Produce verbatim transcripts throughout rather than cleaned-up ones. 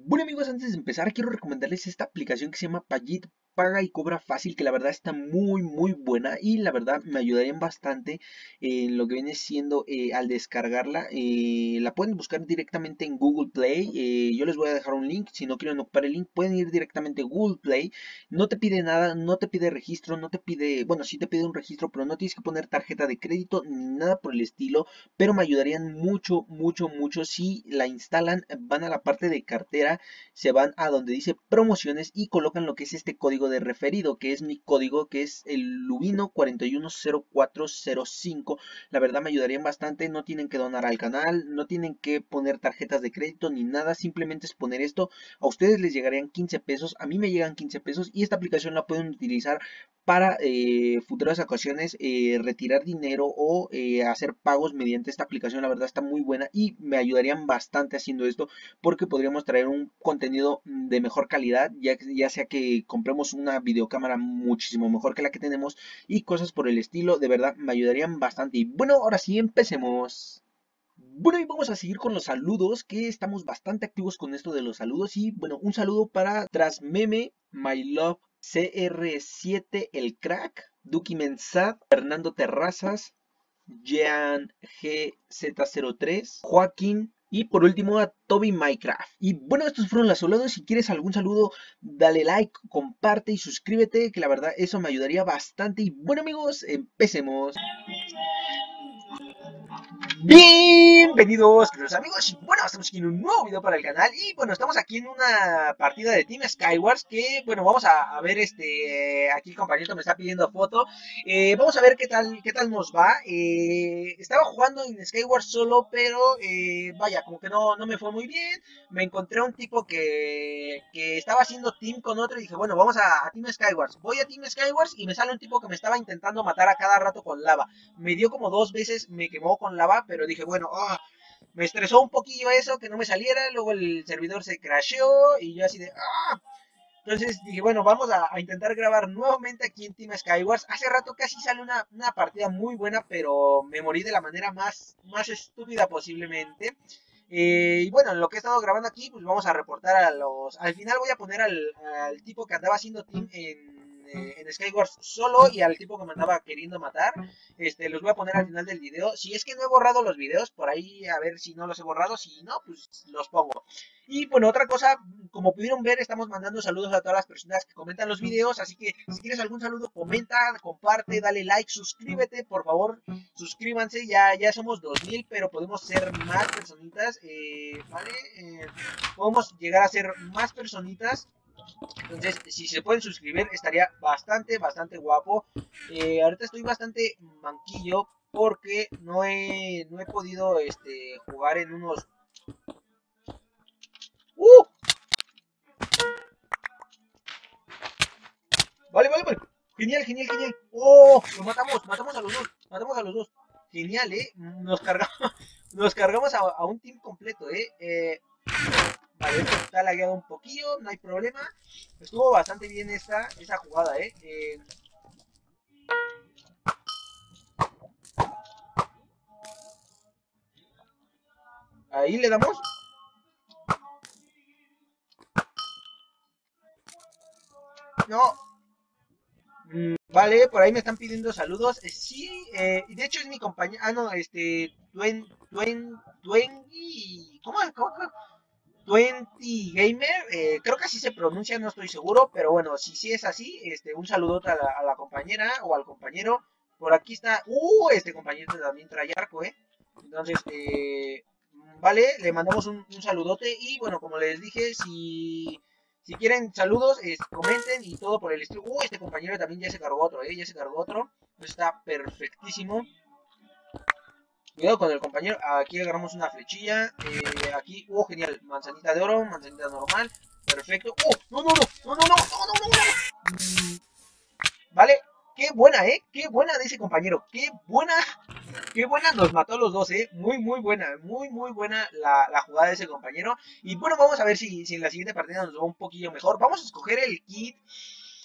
Bueno amigos, antes de empezar quiero recomendarles esta aplicación que se llama Payit Paga y Cobra Fácil, que la verdad está muy muy buena y la verdad me ayudarían bastante en lo que viene siendo eh, al descargarla. Eh, la pueden buscar directamente en Google Play. Eh, yo les voy a dejar un link, si no quieren ocupar el link pueden ir directamente a Google Play. No te pide nada, no te pide registro, no te pide, bueno, sí te pide un registro, pero no tienes que poner tarjeta de crédito ni nada por el estilo, pero me ayudarían mucho mucho mucho si la instalan. Van a la parte de cartera, se van a donde dice promociones y colocan lo que es este código de referido, que es mi código, que es el Lubino cuatro uno cero cuatro cero cinco. La verdad me ayudarían bastante. No tienen que donar al canal, no tienen que poner tarjetas de crédito ni nada, simplemente es poner esto. A ustedes les llegarían quince pesos, a mí me llegan quince pesos y esta aplicación la pueden utilizar para eh, futuras ocasiones, eh, retirar dinero o eh, hacer pagos mediante esta aplicación. La verdad está muy buena y me ayudarían bastante haciendo esto, porque podríamos traer un contenido de mejor calidad, ya, ya sea que compremos una videocámara muchísimo mejor que la que tenemos y cosas por el estilo. De verdad me ayudarían bastante. Y bueno, ahora sí empecemos. Bueno, y vamos a seguir con los saludos, que estamos bastante activos con esto de los saludos. Y bueno, un saludo para Trasmeme, My Love, C R siete, El Crack, Duki Mensad, Fernando Terrazas, Jean G Z cero tres, Joaquín y por último a Toby Minecraft. Y bueno, estos fueron los saludos. Si quieres algún saludo, dale like, comparte y suscríbete, que la verdad eso me ayudaría bastante. Y bueno amigos, empecemos. Bienvenidos queridos amigos, y bueno, estamos aquí en un nuevo video para el canal. Y bueno, estamos aquí en una partida de Team Skywars, que bueno, vamos a, a ver, este, aquí el compañero me está pidiendo foto. eh, Vamos a ver qué tal, qué tal nos va. eh, Estaba jugando en Skywars solo, pero eh, vaya, como que no, no me fue muy bien. Me encontré a un tipo que, que estaba haciendo team con otro y dije, bueno, vamos a, a Team Skywars. Voy a Team Skywars y me sale un tipo que me estaba intentando matar a cada rato con lava. Me dio como dos veces, me quemó con lava, pero dije, bueno, oh, me estresó un poquillo eso, que no me saliera. Luego el servidor se crasheó y yo así de, ah. Entonces dije, bueno, vamos a, a intentar grabar nuevamente aquí en Team Skywars. Hace rato casi sale una, una partida muy buena, pero me morí de la manera más, más estúpida posiblemente. Eh, y bueno, en lo que he estado grabando aquí, pues vamos a reportar a los... Al final voy a poner al, al tipo que andaba haciendo team en, eh, en Skywars solo, y al tipo que me andaba queriendo matar. Este, los voy a poner al final del video. Si es que no he borrado los videos, por ahí a ver si no los he borrado. Si no, pues los pongo. Y bueno, otra cosa, como pudieron ver, estamos mandando saludos a todas las personas que comentan los videos. Así que si quieres algún saludo, comenta, comparte, dale like, suscríbete, por favor. Suscríbanse, ya, ya somos dos mil, pero podemos ser más personitas, eh, ¿vale? Eh, podemos llegar a ser más personitas. Entonces, si se pueden suscribir, estaría bastante, bastante guapo. Eh, ahorita estoy bastante manquillo porque no he, no he podido este, jugar en unos... ¡Uh! Vale, vale, vale. Genial, genial, genial. ¡Oh! Lo matamos, matamos a los dos. Matamos a los dos. Genial, ¿eh? Nos cargamos, nos cargamos a, a un team completo, ¿eh? eh Vale, esto está lagueado un poquillo, no hay problema. Estuvo bastante bien esta, esa jugada, ¿eh? eh ahí le damos. No. Mm, vale, por ahí me están pidiendo saludos. Eh, sí, eh, de hecho es mi compañero. Ah, no, este. Twen, Twen, Twenty. ¿Cómo? ¿Cómo? ¿Cómo? Twenty Gamer, eh, creo que así se pronuncia, no estoy seguro, pero bueno, si sí es así, este, un saludote a la, a la compañera o al compañero. Por aquí está, uh, este compañero también trae arco, eh. Entonces, eh, vale, le mandamos un, un saludote y bueno, como les dije, si, si quieren saludos, eh, comenten y todo por el estilo. Uh, este compañero también ya se cargó otro, eh, ya se cargó otro. Está perfectísimo. Cuidado con el compañero. Aquí agarramos una flechilla. Eh, aquí, oh, genial. Manzanita de oro, manzanita normal. Perfecto. Oh, no, no, no, no, no, no, no, no, no, no. Mm, vale. Qué buena, eh. Qué buena de ese compañero. Qué buena. Qué buena nos mató a los dos, eh. Muy, muy buena. Muy, muy buena la, la jugada de ese compañero. Y bueno, vamos a ver si, si en la siguiente partida nos va un poquillo mejor. Vamos a escoger el kit.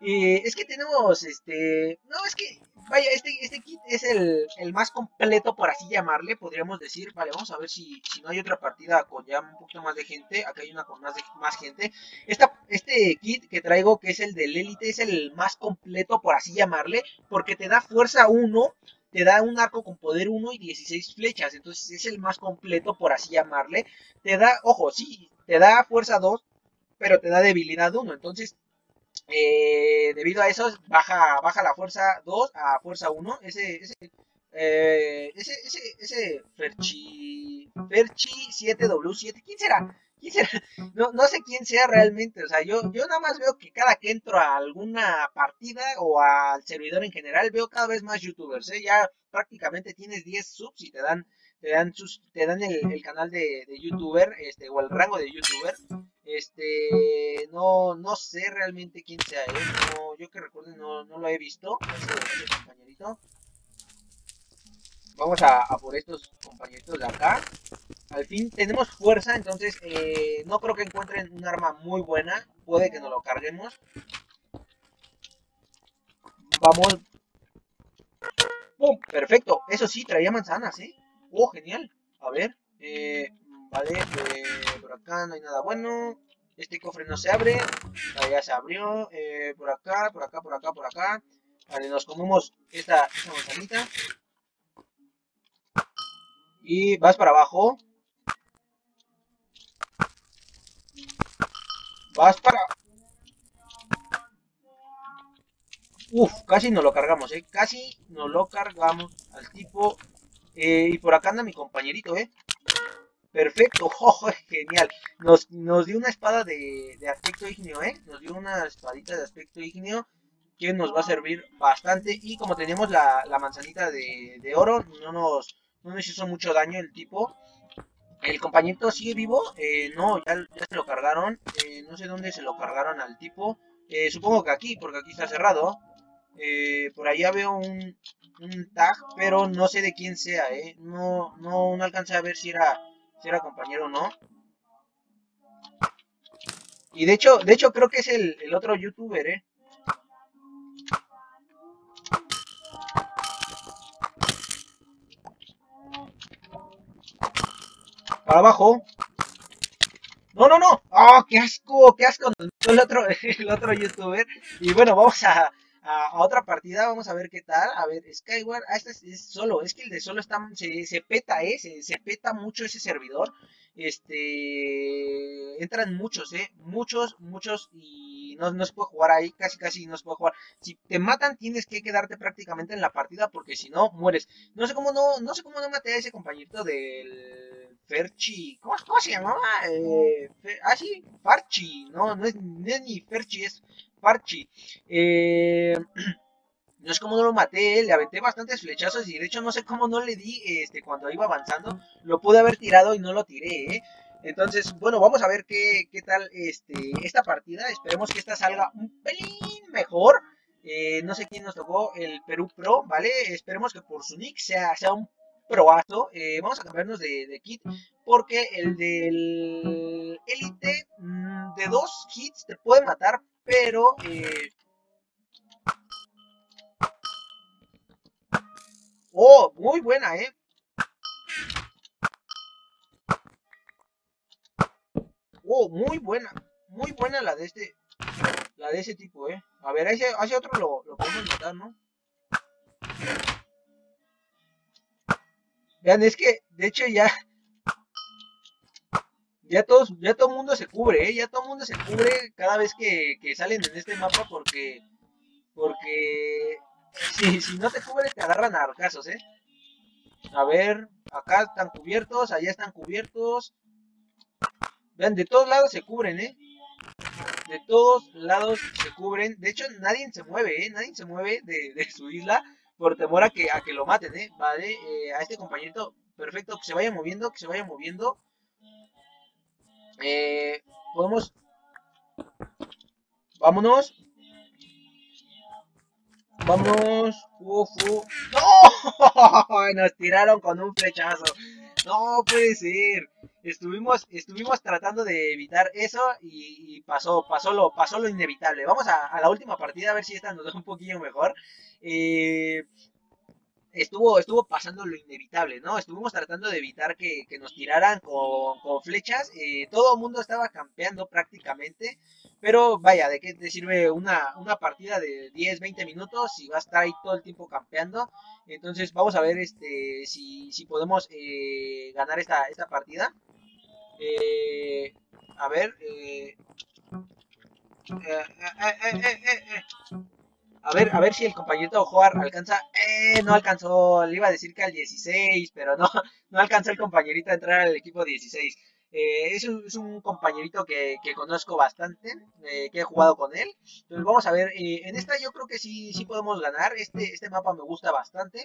Eh, es que tenemos, este, no, es que, vaya, este, este kit es el, el más completo, por así llamarle, podríamos decir. Vale, vamos a ver si, si no hay otra partida con ya un poquito más de gente. Acá hay una con más, de, más gente. Esta, este kit que traigo, que es el del Elite, es el más completo, por así llamarle, porque te da fuerza uno, te da un arco con poder uno y dieciséis flechas. Entonces es el más completo, por así llamarle. Te da, ojo, sí, te da fuerza dos, pero te da debilidad uno. Entonces, eh, debido a eso, baja, baja la fuerza dos a fuerza uno. Ese, ese, eh, ese, ese, ese Ferchi, Ferchi siete W siete, ¿quién será? ¿Quién será? No, no sé quién sea realmente. O sea, yo, yo nada más veo que cada que entro a alguna partida o al servidor en general, veo cada vez más youtubers, ¿eh? Ya prácticamente tienes diez subs y te dan, te dan, sus, te dan el, el canal de, de youtuber, este, o el rango de youtuber. Este, no, no sé realmente quién sea él. No, yo que recuerde no, no lo he visto. Ese, ese compañerito. Vamos a, a por estos compañeritos de acá. Al fin tenemos fuerza, entonces eh, no creo que encuentren un arma muy buena. Puede que nos lo carguemos. Vamos. ¡Pum! Perfecto. Eso sí, traía manzanas, ¿eh? Oh, genial. A ver. Eh, vale, eh, por acá no hay nada bueno. Este cofre no se abre. Ah, ya se abrió. Eh, por acá, por acá, por acá, por acá. Vale, nos comemos esta, esta manzanita. Y vas para abajo. Vas para... Uf, casi nos lo cargamos, ¿eh? Casi nos lo cargamos al tipo. Eh, y por acá anda mi compañerito, ¿eh? Perfecto, oh, genial. Nos, nos dio una espada de, de aspecto ígneo, ¿eh? Nos dio una espadita de aspecto ígneo que nos va a servir bastante. Y como tenemos la, la manzanita de, de oro, no nos, no nos hizo mucho daño el tipo. El compañerito sigue vivo. Eh, no, ya, ya se lo cargaron. Eh, no sé dónde se lo cargaron al tipo. Eh, supongo que aquí, porque aquí está cerrado. Eh, por allá veo un, un tag, pero no sé de quién sea, ¿eh? No, no, no alcancé a ver si era, si era compañero o no. Y de hecho, de hecho creo que es el, el otro youtuber, ¿eh? Para abajo. No, no, no. ¡Oh, qué asco! ¡Qué asco! Nos mató el otro, el otro youtuber. Y bueno, vamos a, a, a otra partida. Vamos a ver qué tal. A ver, Skyward. Ah, este es, es solo. Es que el de solo está, se, se peta, ¿eh? Se, se peta mucho ese servidor. Este. Entran muchos, ¿eh? Muchos, muchos. Y no, no se puede jugar ahí. Casi, casi no se puede jugar. Si te matan, tienes que quedarte prácticamente en la partida. Porque si no, mueres. No sé cómo no, no sé cómo no maté a ese compañerito del Ferchi. ¿Cómo, cómo se llamaba? Eh, Fer, ah, sí, Farchi. No, no es, no es ni Ferchi, es Farchi. Eh, no sé cómo no lo maté, le aventé bastantes flechazos y de hecho no sé cómo no le di este, cuando iba avanzando. Lo pude haber tirado y no lo tiré, ¿eh? Entonces, bueno, vamos a ver qué, qué tal este, esta partida. Esperemos que esta salga un pelín mejor. Eh, no sé quién nos tocó, el Perú Pro, ¿vale? Esperemos que por su nick sea, sea un proazo. Eh, vamos a cambiarnos de, de kit porque el del Elite mmm, de dos hits te puede matar, pero... Eh, oh, muy buena, ¿eh? Oh, muy buena. Muy buena la de este. La de ese tipo, eh. A ver, a ese, a ese otro lo, lo podemos matar, ¿no? Vean, es que, de hecho, ya. Ya todos, ya todo el mundo se cubre, eh. Ya todo el mundo se cubre cada vez que, que salen en este mapa porque. Porque. Si, si no te cubres, te agarran a arcazos, eh. A ver, acá están cubiertos, allá están cubiertos. Vean, de todos lados se cubren, eh. De todos lados se cubren. De hecho, nadie se mueve, ¿eh? Nadie se mueve de, de su isla por temor a que, a que lo maten, ¿eh? Vale, eh, a este compañerito, perfecto, que se vaya moviendo, que se vaya moviendo. Eh, podemos... Vámonos. Vámonos. Uf, uf. ¡No! Nos tiraron con un flechazo. No puede ser. estuvimos, estuvimos tratando de evitar eso y, y pasó, pasó lo, pasó lo inevitable. Vamos a, a la última partida a ver si esta nos da un poquillo mejor. Eh, estuvo, estuvo pasando lo inevitable, ¿no? Estuvimos tratando de evitar que, que nos tiraran con, con flechas. Eh, todo el mundo estaba campeando prácticamente. Pero vaya, ¿de qué te sirve una, una partida de diez veinte minutos si va a estar ahí todo el tiempo campeando? Entonces vamos a ver este si, si podemos eh, ganar esta, esta partida. Eh, a ver, eh, eh, eh, eh, eh, eh, A ver, a ver si el compañerito Joar alcanza. Eh, no alcanzó. Le iba a decir que al dieciséis, pero no, no alcanzó el compañerito a entrar al equipo dieciséis. Eh, es, un, es un compañerito que, que conozco bastante, eh, que he jugado con él. Entonces vamos a ver, eh, en esta yo creo que sí, sí podemos ganar. Este, este mapa me gusta bastante.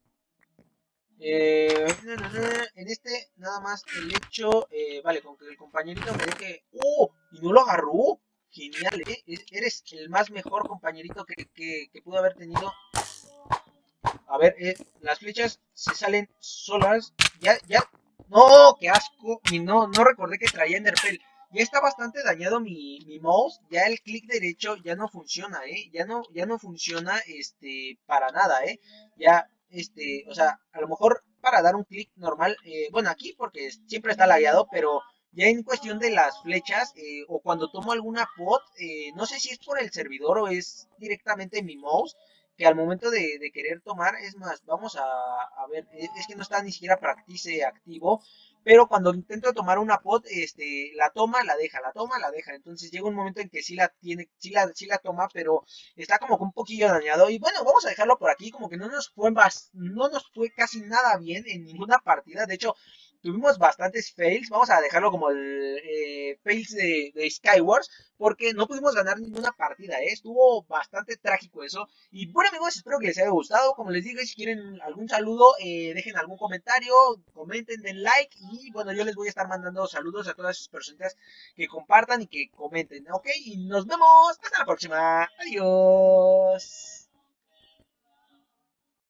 Eh, no, no, no, en este nada más el hecho, eh, vale, con que el compañerito me deje... ¡Oh! Y no lo agarró. Genial, ¿eh? Eres el más mejor compañerito que, que, que pudo haber tenido. A ver, eh, las flechas se salen solas. Ya, ya. No, qué asco. Y no, no recordé que traía Enderpell. Ya está bastante dañado mi, mi mouse. Ya el clic derecho ya no funciona, ¿eh? Ya no, ya no funciona, este, para nada, ¿eh? Ya, este, o sea, a lo mejor para dar un clic normal, eh, bueno, aquí porque siempre está lagueado, pero ya en cuestión de las flechas, eh, o cuando tomo alguna pot, eh, no sé si es por el servidor o es directamente mi mouse, que al momento de, de querer tomar, es más, vamos a, a ver, es, es que no está ni siquiera practice activo, pero cuando intento tomar una pot, este, la toma, la deja, la toma, la deja. Entonces llega un momento en que sí la tiene, sí la, sí la toma, pero está como que un poquillo dañado. Y bueno, vamos a dejarlo por aquí, como que no nos fue más, no nos fue casi nada bien en ninguna partida. De hecho, tuvimos bastantes fails. Vamos a dejarlo como el eh, fails de, de Skywars, porque no pudimos ganar ninguna partida, ¿eh? Estuvo bastante trágico eso. Y bueno amigos, espero que les haya gustado. Como les dije, si quieren algún saludo, eh, dejen algún comentario, comenten, den like. Y bueno, yo les voy a estar mandando saludos a todas esas personas que compartan y que comenten, ¿ok? Y nos vemos. Hasta la próxima. Adiós.